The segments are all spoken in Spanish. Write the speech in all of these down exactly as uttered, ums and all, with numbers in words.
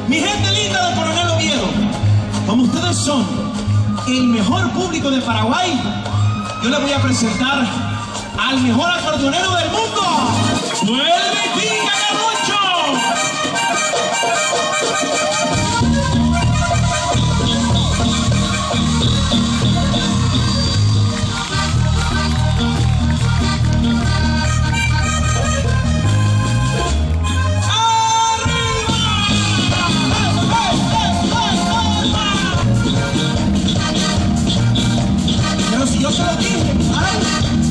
Mi gente linda de Coronel Oviedo, como ustedes son el mejor público de Paraguay, yo les voy a presentar al mejor acordeonero del mundo, Noel Betinga Garrucho. Yo se lo dije, ¿ay?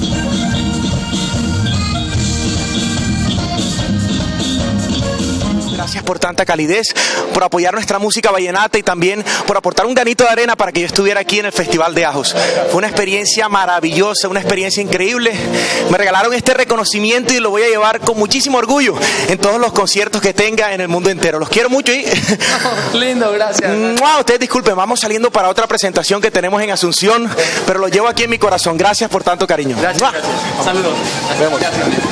Gracias por tanta calidez, por apoyar nuestra música vallenata y también por aportar un granito de arena para que yo estuviera aquí en el Festival de Ajos. Fue una experiencia maravillosa, una experiencia increíble. Me regalaron este reconocimiento y lo voy a llevar con muchísimo orgullo en todos los conciertos que tenga en el mundo entero. Los quiero mucho y... Oh, lindo, gracias. Wow, ustedes disculpen, vamos saliendo para otra presentación que tenemos en Asunción, pero lo llevo aquí en mi corazón. Gracias por tanto cariño. Gracias, gracias. Saludos. Nos vemos.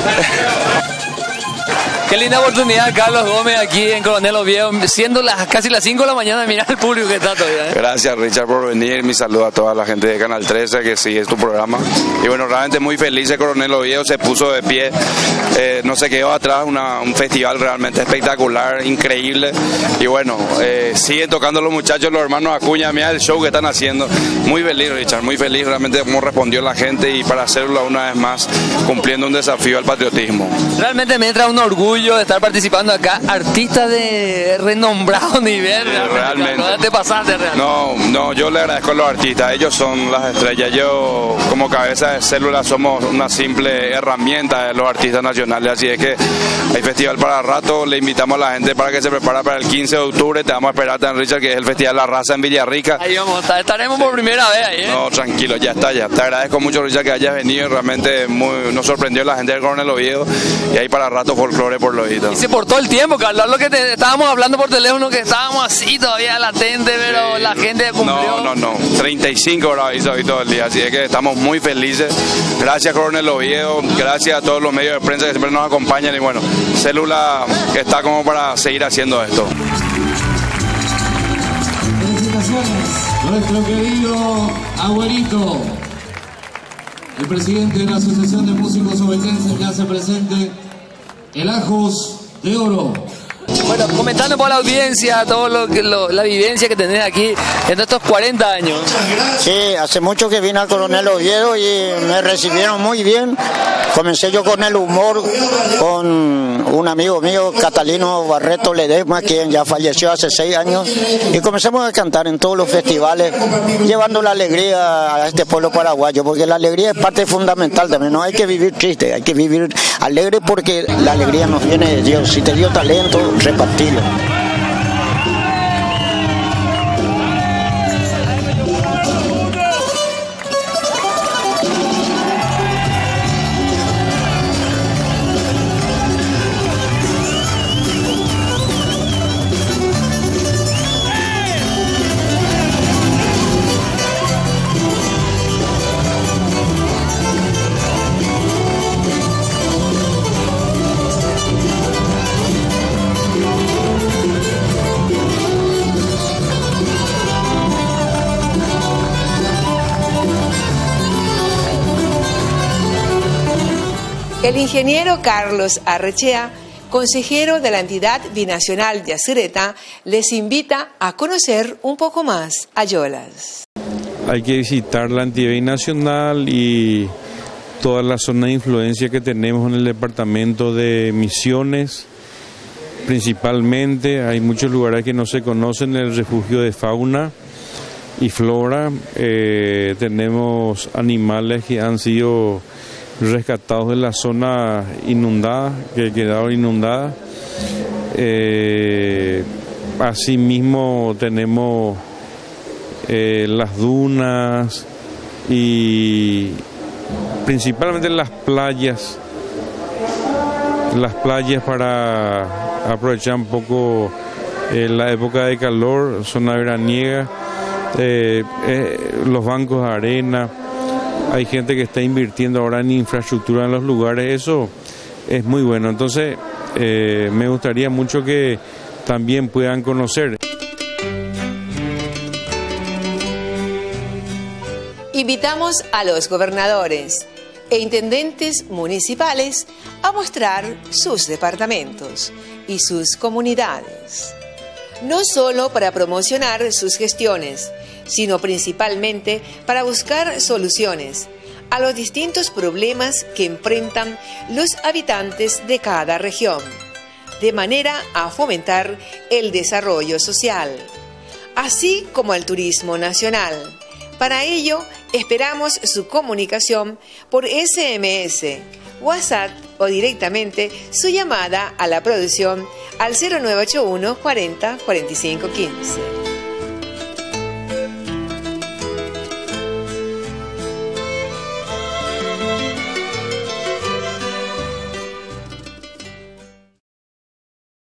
Qué linda oportunidad, Carlos Gómez, aquí en Coronel Oviedo, siendo las casi las cinco de la mañana, mirar el público que está todavía. ¿eh? Gracias, Richard, por venir. Mi saludo a toda la gente de Canal trece que sigue tu programa. Y bueno, realmente muy feliz de Coronel Oviedo, se puso de pie, eh, no se quedó atrás, una, un festival realmente espectacular, increíble. Y bueno, eh, siguen tocando los muchachos, los hermanos Acuña, mira el show que están haciendo. Muy feliz, Richard, muy feliz realmente cómo respondió la gente y para hacerlo una vez más, cumpliendo un desafío al patriotismo. Realmente me entra un orgullo de estar participando acá, artistas de renombrado nivel. Realmente. realmente. No te pasaste realmente. No, no, yo le agradezco a los artistas, ellos son las estrellas. Yo como cabeza de célula somos una simple herramienta de los artistas nacionales, así es que hay festival para rato. Le invitamos a la gente para que se prepara para el quince de octubre, te vamos a esperar, Dan Richard, que es el Festival La Raza en Villarrica. Ahí vamos a estar, estaremos por primera vez ahí, ¿eh? No, tranquilo, ya está, ya. Te agradezco mucho, Richard, que hayas venido, realmente muy, nos sorprendió la gente del Coronel Oviedo y hay para rato folclore por lo visto. Y se por todo el tiempo, Carlos, lo que te, estábamos hablando por teléfono, que estábamos así todavía latente, pero sí, la gente cumplió. No, no, no, treinta y cinco horas hizo hoy todo el día, así es que estamos muy felices. Gracias, Coronel Oviedo, gracias a todos los medios de prensa que siempre nos acompañan y bueno, Célula está como para seguir haciendo esto. Felicitaciones, nuestro querido abuelito, el presidente de la Asociación de Músicos Ovetenses, que hace presente el Ajos de Oro. Bueno, comentando por la audiencia, todo lo que lo, la vivencia que tenés aquí en estos cuarenta años. Sí, hace mucho que vine al Coronel Oviedo y me recibieron muy bien. Comencé yo con el humor, con un amigo mío, Catalino Barreto Ledesma, quien ya falleció hace seis años, y comenzamos a cantar en todos los festivales, llevando la alegría a este pueblo paraguayo, porque la alegría es parte fundamental también. No hay que vivir triste, hay que vivir alegre, porque la alegría nos viene de Dios. Si te dio talento, repartirlo. El ingeniero Carlos Arrechea, consejero de la entidad binacional Yacyretá, les invita a conocer un poco más Ayolas. Hay que visitar la entidad binacional y toda la zona de influencia que tenemos en el departamento de Misiones. Principalmente hay muchos lugares que no se conocen, el refugio de fauna y flora. Eh, tenemos animales que han sido rescatados de la zona inundada, que quedaron inundadas. Eh, asimismo tenemos eh, las dunas y principalmente las playas, las playas para aprovechar un poco eh, la época de calor, zona veraniega, eh, eh, los bancos de arena. Hay gente que está invirtiendo ahora en infraestructura en los lugares, eso es muy bueno. Entonces, eh, me gustaría mucho que también puedan conocer. Invitamos a los gobernadores e intendentes municipales a mostrar sus departamentos y sus comunidades, no solo para promocionar sus gestiones, sino principalmente para buscar soluciones a los distintos problemas que enfrentan los habitantes de cada región, de manera a fomentar el desarrollo social, así como el turismo nacional. Para ello, esperamos su comunicación por ese eme ese, WhatsApp o directamente su llamada a la producción al cero nueve ocho uno cuarenta cuarenta y cinco quince.